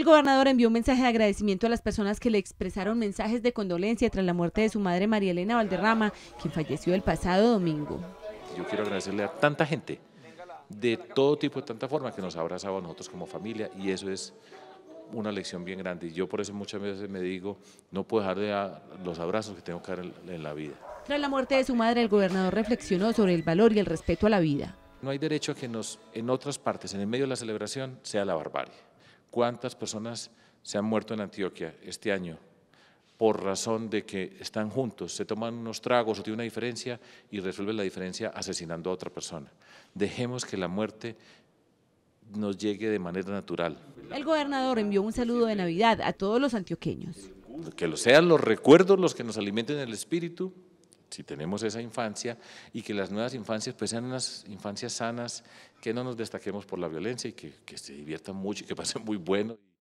El gobernador envió un mensaje de agradecimiento a las personas que le expresaron mensajes de condolencia tras la muerte de su madre María Elena Valderrama, quien falleció el pasado domingo. Yo quiero agradecerle a tanta gente, de todo tipo, de tanta forma, que nos ha abrazado a nosotros como familia, y eso es una lección bien grande. Y yo por eso muchas veces me digo, no puedo dejar de dar los abrazos que tengo que dar en la vida. Tras la muerte de su madre, el gobernador reflexionó sobre el valor y el respeto a la vida. No hay derecho a que en otras partes, en el medio de la celebración, sea la barbarie. ¿Cuántas personas se han muerto en Antioquia este año por razón de que están juntos, se toman unos tragos o tienen una diferencia y resuelven la diferencia asesinando a otra persona? Dejemos que la muerte nos llegue de manera natural. El gobernador envió un saludo de Navidad a todos los antioqueños. Que sean los recuerdos los que nos alimenten el espíritu, si tenemos esa infancia, y que las nuevas infancias pues sean unas infancias sanas, que no nos destaquemos por la violencia y que se diviertan mucho y que pasen muy bueno.